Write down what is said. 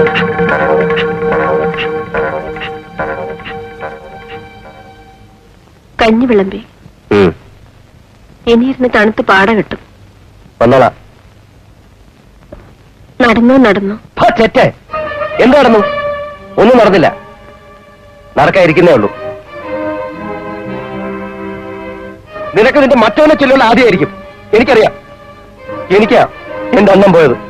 കഞ്ഞി വിളമ്പി ഇനിയിരുന്ന് തണുത്ത് പാട കിട്ടും. വന്നോളാം. നടന്നോ ചേറ്റേ, എന്ത് നടന്നു? ഒന്നും നടന്നില്ല. നടക്കാതിരിക്കുന്നേ ഉള്ളൂ. നിനക്ക് നിന്റെ മറ്റവനെ ചൊല്ലുള്ള ആദ്യമായിരിക്കും. എനിക്കറിയാം. എനിക്കാ എന്റെ അന്നം പോയത്.